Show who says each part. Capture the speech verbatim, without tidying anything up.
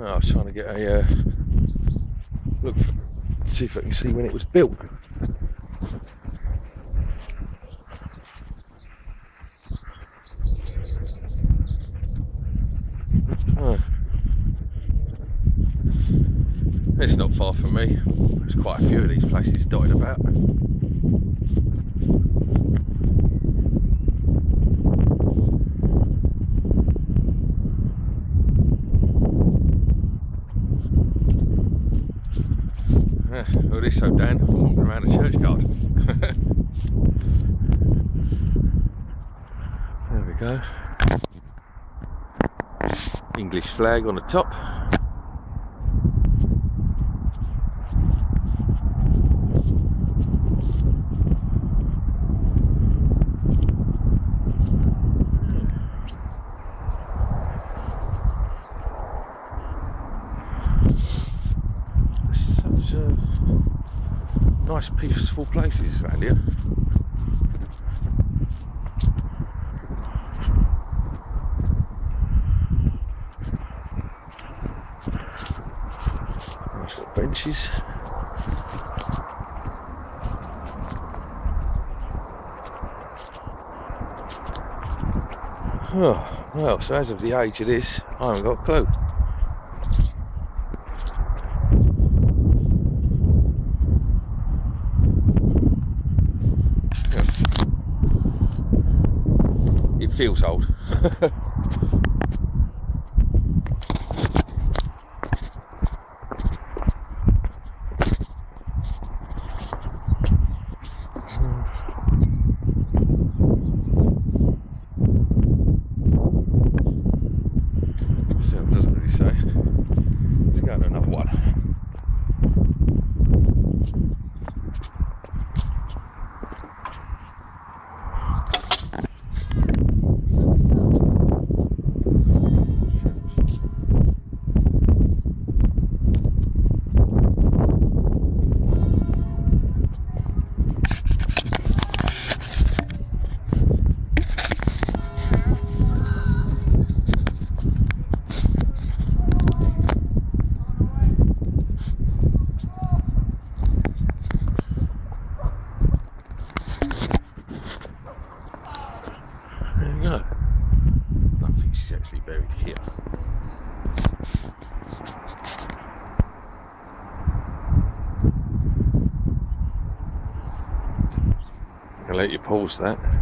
Speaker 1: I was trying to get a uh, look for, see if I can see when it was built. Oh. It's not far from me. There's quite a few of these places dotted about. Yeah, well, this so Dan, I'm walking around the churchyard. There we go. English flag on the top. Such uh, nice peaceful places around here. Nice little benches. Oh, well, so as of the age of this, I haven't got a clue. It feels old. So it doesn't really say. Let's go to another one. No, I think she's actually buried here. I'll let you pause that.